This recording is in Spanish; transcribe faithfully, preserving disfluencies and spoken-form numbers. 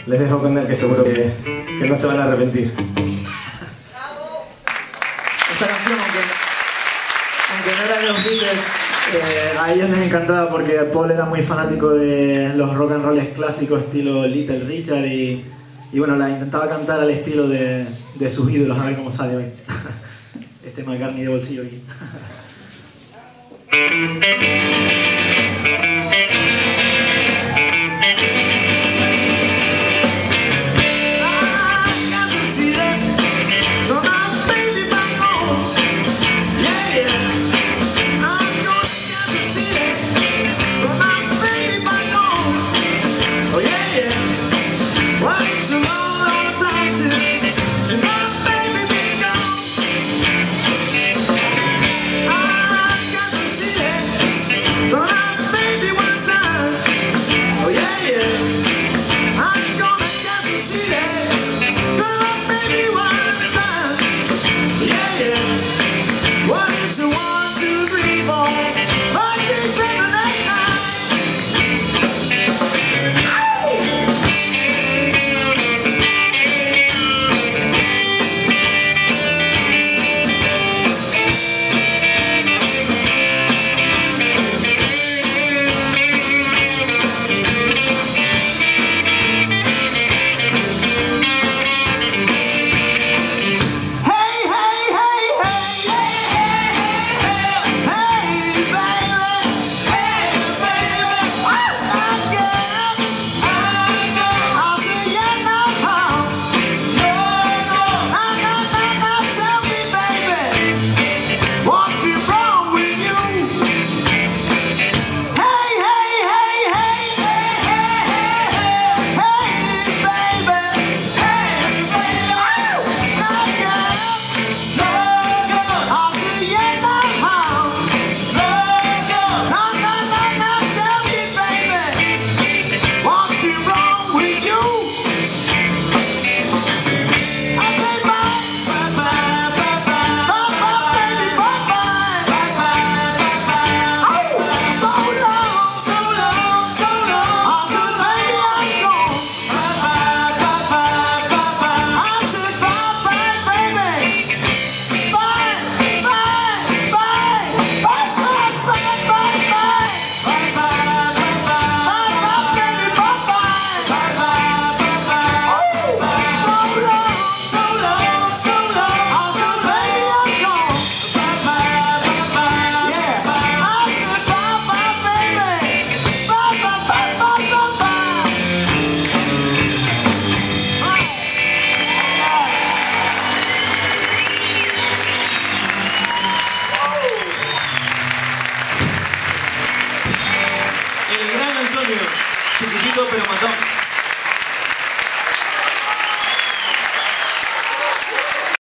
les dejo con él, que seguro que, que no se van a arrepentir. Esta canción, aunque, aunque no era de los Beatles, eh, a ellos les encantaba porque Paul era muy fanático de los rock and rolls clásicos estilo Little Richard y, y bueno, la intentaba cantar al estilo de, de sus ídolos, a ver cómo sale hoy. Este McCartney de bolsillo aquí. Chiquitito pero matón.